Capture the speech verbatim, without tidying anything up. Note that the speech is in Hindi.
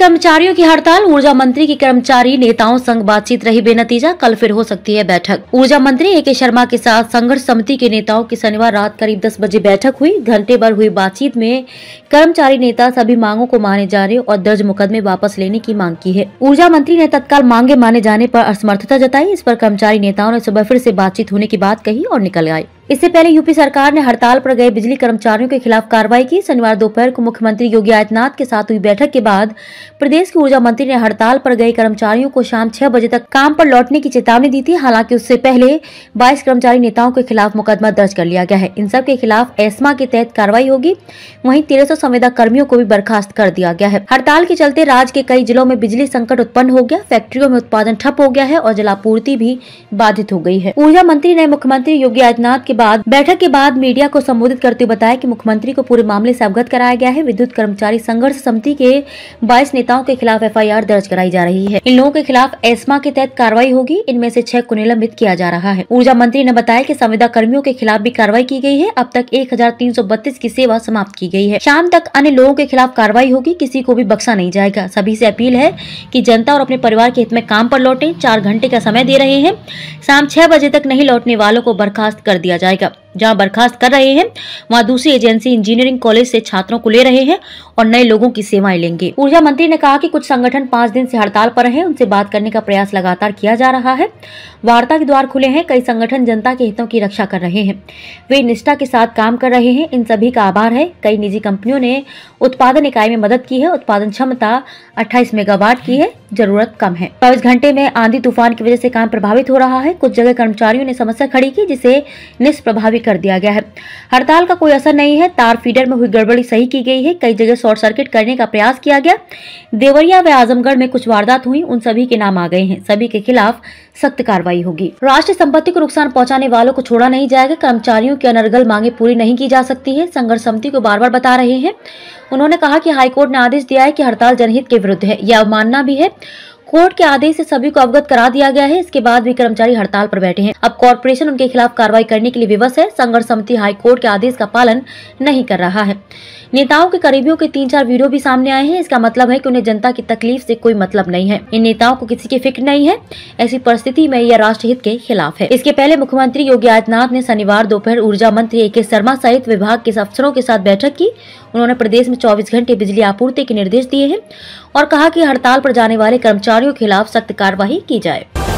कर्मचारियों की हड़ताल, ऊर्जा मंत्री की कर्मचारी नेताओं संग बातचीत रही बेनतीजा, कल फिर हो सकती है बैठक। ऊर्जा मंत्री ए के शर्मा के साथ संघर्ष समिति के नेताओं की शनिवार रात करीब दस बजे बैठक हुई। घंटे भर हुई बातचीत में कर्मचारी नेता सभी मांगों को माने जाने और दर्ज मुकदमे वापस लेने की मांग की है। ऊर्जा मंत्री ने तत्काल मांगे माने जाने पर असमर्थता जताई। इस पर कर्मचारी नेताओं ने सुबह फिर से बातचीत होने की बात कही और निकल गए। इससे पहले यूपी सरकार ने हड़ताल पर गए बिजली कर्मचारियों के खिलाफ कार्रवाई की। शनिवार दोपहर को मुख्यमंत्री योगी आदित्यनाथ के साथ हुई बैठक के बाद प्रदेश के ऊर्जा मंत्री ने हड़ताल पर गए कर्मचारियों को शाम छह बजे तक काम पर लौटने की चेतावनी दी थी। हालांकि उससे पहले बाईस कर्मचारी नेताओं के खिलाफ मुकदमा दर्ज कर लिया गया है। इन सब के खिलाफ एस्मा के तहत कार्रवाई होगी। वहीं तेरह सौ संविदा कर्मियों को भी बर्खास्त कर दिया गया है। हड़ताल के चलते राज्य के कई जिलों में बिजली संकट उत्पन्न हो गया। फैक्ट्रियों में उत्पादन ठप हो गया है और जलापूर्ति भी बाधित हो गई है। ऊर्जा मंत्री ने मुख्यमंत्री योगी आदित्यनाथ के बाद बैठक के बाद मीडिया को संबोधित करते हुए बताया कि मुख्यमंत्री को पूरे मामले से अवगत कराया गया है। विद्युत कर्मचारी संघर्ष समिति के बाईस नेताओं के खिलाफ एफ आई आर दर्ज कराई जा रही है। इन लोगों के खिलाफ एस्मा के तहत कार्रवाई होगी। इनमें से छह को निलंबित किया जा रहा है। ऊर्जा मंत्री ने बताया कि संविदा कर्मियों के खिलाफ भी कार्रवाई की गई है। अब तक एक हजार तीन सौ बत्तीस की सेवा समाप्त की गई है। शाम तक अन्य लोगों के खिलाफ कार्रवाई होगी। किसी को भी बख्शा नहीं जाएगा। सभी से अपील है कि जनता और अपने परिवार के हित में काम पर लौटें। चार घंटे का समय दे रहे हैं। शाम छह बजे तक नहीं लौटने वालों को बर्खास्त कर दिया जाएगा। जहां बर्खास्त कर रहे हैं वहां दूसरी एजेंसी इंजीनियरिंग कॉलेज से छात्रों को ले रहे हैं और नए लोगों की सेवाएं लेंगे। ऊर्जा मंत्री ने कहा कि कुछ संगठन पाँच दिन से हड़ताल पर हैं। उनसे बात करने का प्रयास लगातार किया जा रहा है। वार्ता के द्वार खुले हैं। कई संगठन जनता के हितों की रक्षा कर रहे हैं। वे निष्ठा के साथ काम कर रहे हैं। इन सभी का आभार है। कई निजी कंपनियों ने उत्पादन इकाई में मदद की है। उत्पादन क्षमता अट्ठाईस मेगावाट की है। जरूरत कम है। चौबीस घंटे में आंधी तूफान की वजह से काम प्रभावित हो रहा है। कुछ जगह कर्मचारियों ने समस्या खड़ी की जिसे निष्प्रभावी कर दिया गया है। हड़ताल का कोई असर नहीं है। तार फीडर में हुई गड़बड़ी सही की गई है। कई जगह शॉर्ट सर्किट करने का प्रयास किया गया। देवरिया व आजमगढ़ में कुछ वारदात हुई। उन सभी के नाम आ गए हैं। सभी के खिलाफ सख्त कार्रवाई होगी। राष्ट्रीय संपत्ति को नुकसान पहुंचाने वालों को छोड़ा नहीं जाएगा। कर्मचारियों की अनर्गल मांगे पूरी नहीं की जा सकती है। संघर्ष समिति को बार बार बता रहे हैं। उन्होंने कहा कि हाईकोर्ट ने आदेश दिया है कि हड़ताल जनहित के विरुद्ध है। यह अवमानना भी है। कोर्ट के आदेश से सभी को अवगत करा दिया गया है। इसके बाद भी कर्मचारी हड़ताल पर बैठे हैं। अब कॉर्पोरेशन उनके खिलाफ कार्रवाई करने के लिए विवश है। संघर्ष समिति हाईकोर्ट के आदेश का पालन नहीं कर रहा है। नेताओं के करीबियों के तीन चार वीडियो भी सामने आए हैं। इसका मतलब है कि उन्हें जनता की तकलीफ से कोई मतलब नहीं है। इन नेताओं को किसी की फिक्र नहीं है। ऐसी परिस्थिति में यह राष्ट्रहित के खिलाफ है। इसके पहले मुख्यमंत्री योगी आदित्यनाथ ने शनिवार दोपहर ऊर्जा मंत्री ए के शर्मा सहित विभाग के अफसरों के साथ बैठक की। उन्होंने प्रदेश में चौबीस घंटे बिजली आपूर्ति के निर्देश दिए हैं और कहा कि हड़ताल पर जाने वाले कर्मचारियों के खिलाफ सख्त कार्रवाई की जाए।